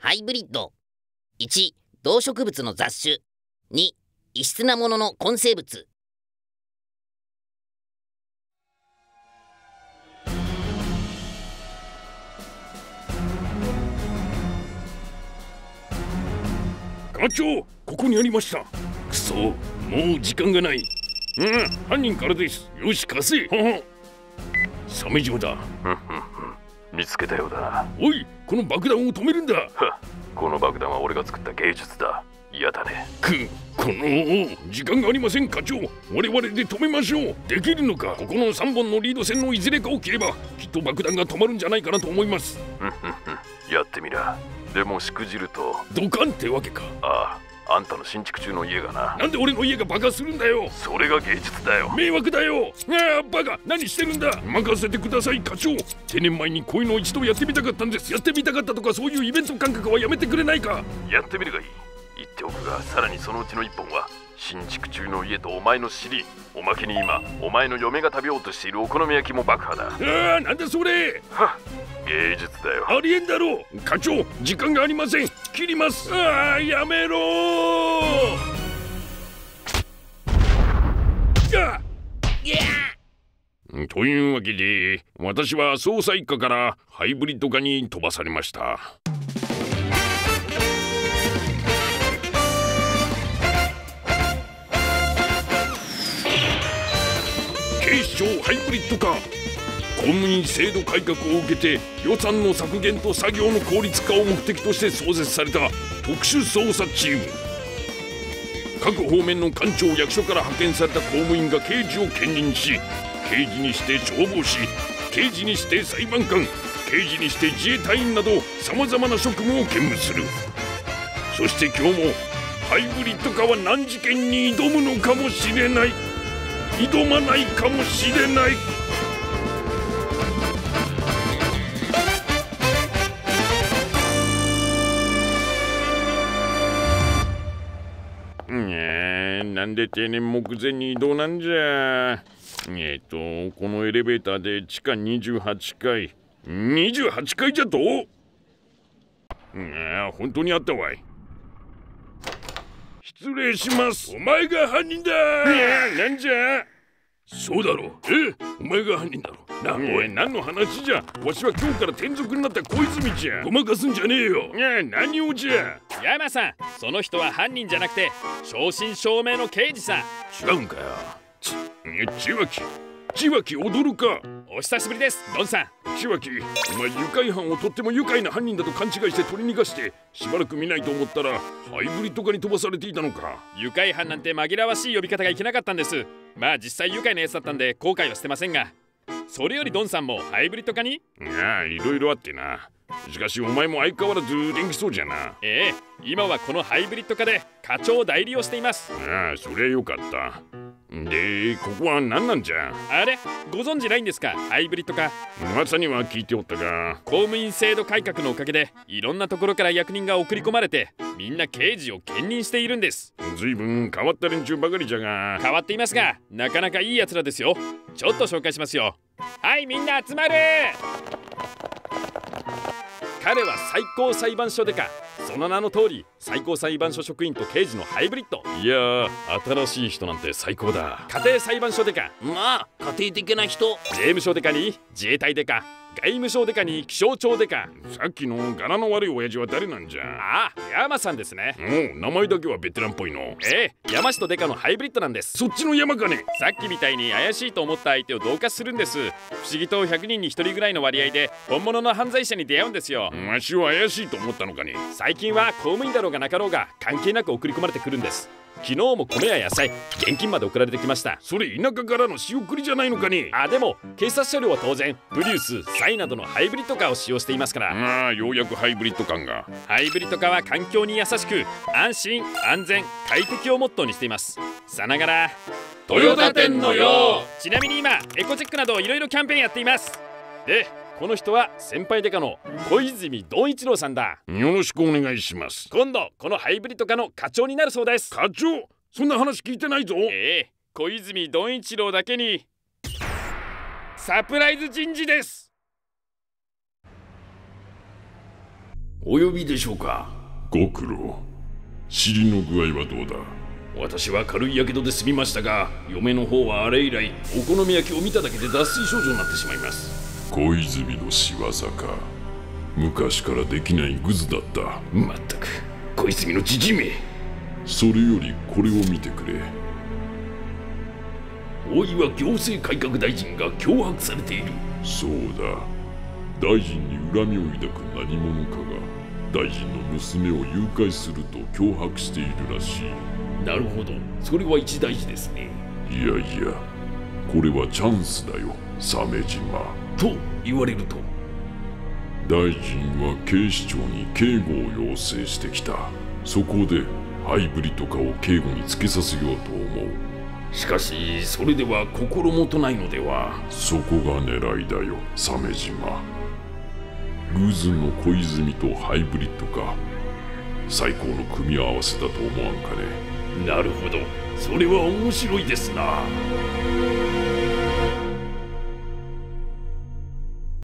ハイブリッド。1、動植物の雑種。2、異質なものの混生物。 課長、ここにありました。くそ、もう時間がない。犯人からです。よし、貸せ。鮫島だ。 見つけたようだ。 おい、この爆弾を止めるんだ。 この爆弾は俺が作った芸術だ。嫌だね。 この時間がありません。課長、我々で止めましょう。できるのか。ここの3本のリード線のいずれかを切ればきっと爆弾が止まるんじゃないかなと思います。 やってみな。でもしくじるとドカンってわけか。 ああ、あんたの新築中の家がな。 なんで俺の家が爆破するんだよ。 それが芸術だよ。 迷惑だよ。バカ、何してるんだ。任せてください課長。定年前にこういうのを一度やってみたかったんです。やってみたかったとかそういうイベント感覚はやめてくれないか。 やってみるがいい。言っておくが、さらにそのうちの1本は新築中の家とお前の尻、おまけに今お前の嫁が食べようとしているお好み焼きも爆破だ。 なんだそれ。 芸術だよ。 ありえんだろう。課長、時間がありません。切ります。やめろというわけで、私は捜査一課からハイブリッド化に飛ばされました。警視庁ハイブリッド化。公務員制度改革を受けて予算の削減と作業の効率化を目的として創設された特殊捜査チーム。各方面の官庁役所から派遣された公務員が刑事を兼任し、刑事にして消防士、刑事にして裁判官、刑事にして自衛隊員などさまざまな職務を兼務する。そして今日もハイブリッド化は難事件に挑むのかもしれない。挑まないかもしれない。なんで定年目前に移動なんじゃ。このエレベーターで地下28階。28階じゃと。本当にあったわい。失礼します。お前が犯人だ。なんじゃ。そうだろう。お前が犯人だろ。おい、何の話じゃ。わしは今日から転属になった小泉じゃ。ごまかすんじゃねえよ。何をじゃ。 山さん、その人は犯人じゃなくて正真正銘の刑事さ。 違うんかよ。千脇踊るか。 お久しぶりです、ドンさん。 千脇、お前愉快犯をとっても愉快な犯人だと勘違いして取り逃がしてしばらく見ないと思ったらハイブリッド化に飛ばされていたのか。 愉快犯なんて紛らわしい呼び方がいけなかったんです。まあ実際愉快なやつだったんで後悔はしてませんが、それよりドンさんもハイブリッド化に。 いろいろあってな。しかしお前も相変わらず元気そうじゃな。 今はこのハイブリッド化で課長代理をしています。 そりゃよかった。で、ここは何なんじゃ。 あれ、ご存知ないんですか。ハイブリッド化、 噂には聞いておったが、 公務員制度改革のおかげでいろんなところから役人が送り込まれてみんな刑事を兼任しているんです。 ずいぶん変わった連中ばかりじゃが。 変わっていますが、なかなかいいやつらですよ。ちょっと紹介しますよ。はい、みんな集まる。彼は最高裁判所デカ。その名の通り最高裁判所職員と刑事のハイブリッド。 いやー、新しい人なんて最高だ。 家庭裁判所デカ。 まあ家庭的な人。 税務署デカに自衛隊デカ、外務省デカに気象庁デカ。 さっきの柄の悪い親父は誰なんじゃ。 山さんですね。 名前だけはベテランっぽいの。 山氏とデカのハイブリッドなんです。 そっちの山かね。 さっきみたいに怪しいと思った相手を同化するんです。不思議と100人に1人ぐらいの割合で本物の犯罪者に出会うんですよ。 わしは怪しいと思ったのかね。 最近は公務員だろうがなかろうが関係なく送り込まれてくるんです。昨日も米や野菜、現金まで送られてきました。 それ田舎からの仕送りじゃないのかね。 でも警察車両は当然プリウス、サイなどのハイブリッドカーを使用していますから。 ようやくハイブリッド感が。 ハイブリッドカーは環境に優しく安心安全快適をモットーにしています。さながらトヨタ店のよう。ちなみに今エコチェックなどいろいろキャンペーンやっています。で、この人は先輩デカの小泉道一郎さんだ。 よろしくお願いします。 今度このハイブリッド化の課長になるそうです。 課長、そんな話聞いてないぞ。 小泉道一郎だけにサプライズ人事です。 お呼びでしょうか。ご苦労。尻の具合はどうだ。私は軽いやけどで済みましたが、嫁の方はあれ以来お好み焼きを見ただけで脱水症状になってしまいます。小泉の仕業か。昔からできないグズだった。まったく小泉のじじめ。それよりこれを見てくれ。大岩行政改革大臣が脅迫されている。そうだ。大臣に恨みを抱く何者かが大臣の娘を誘拐すると脅迫しているらしい。なるほど、それは一大事ですね。いやいや、これはチャンスだよ、鮫島。と言われると。大臣は警視庁に警護を要請してきた。そこでハイブリッド化を警護につけさせようと思う。しかしそれでは心もとないのでは。そこが狙いだよ、鮫島。偶然の小泉とハイブリッド化、最高の組み合わせだと思わんかね。なるほど、それは面白いですな。